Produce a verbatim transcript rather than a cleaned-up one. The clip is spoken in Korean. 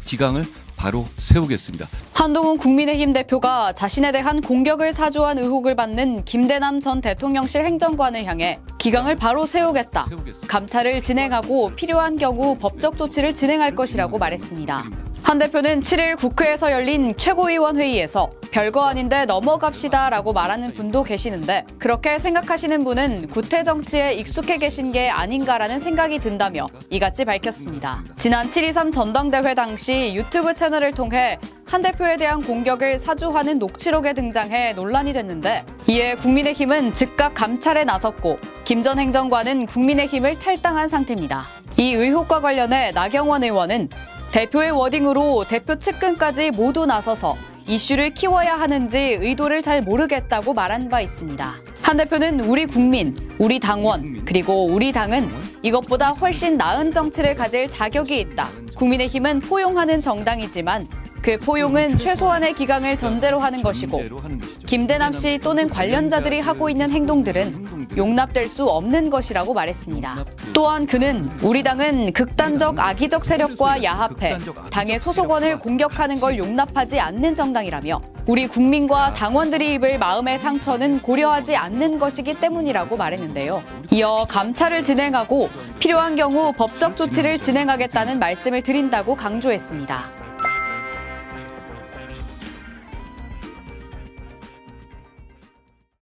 기강을 바로 세우겠습니다. 한동훈 국민의힘 대표가 자신에 대한 공격을 사주한 의혹을 받는 김대남 전 대통령실 행정관을 향해 기강을 바로 세우겠다. 감찰을 진행하고 필요한 경우 법적 조치를 진행할 것이라고 말했습니다. 한 대표는 칠 일 국회에서 열린 최고위원 회의에서 별거 아닌데 넘어갑시다라고 말하는 분도 계시는데 그렇게 생각하시는 분은 구태 정치에 익숙해 계신 게 아닌가라는 생각이 든다며 이같이 밝혔습니다. 지난 칠 이삼 전당대회 당시 유튜브 채널을 통해 한 대표에 대한 공격을 사주하는 녹취록에 등장해 논란이 됐는데 이에 국민의힘은 즉각 감찰에 나섰고 김 전 행정관은 국민의힘을 탈당한 상태입니다. 이 의혹과 관련해 나경원 의원은 대표의 워딩으로 대표 측근까지 모두 나서서 이슈를 키워야 하는지 의도를 잘 모르겠다고 말한 바 있습니다. 한 대표는 우리 국민, 우리 당원, 그리고 우리 당은 이것보다 훨씬 나은 정치를 가질 자격이 있다. 국민의힘은 포용하는 정당이지만 그 포용은 최소한의 기강을 전제로 하는 것이고 김대남 씨 또는 관련자들이 하고 있는 행동들은 용납될 수 없는 것이라고 말했습니다. 또한 그는 우리 당은 극단적 악의적 세력과 야합해 당의 소속원을 공격하는 걸 용납하지 않는 정당이라며 우리 국민과 당원들이 입을 마음의 상처는 고려하지 않는 것이기 때문이라고 말했는데요. 이어 감찰을 진행하고 필요한 경우 법적 조치를 진행하겠다는 말씀을 드린다고 강조했습니다.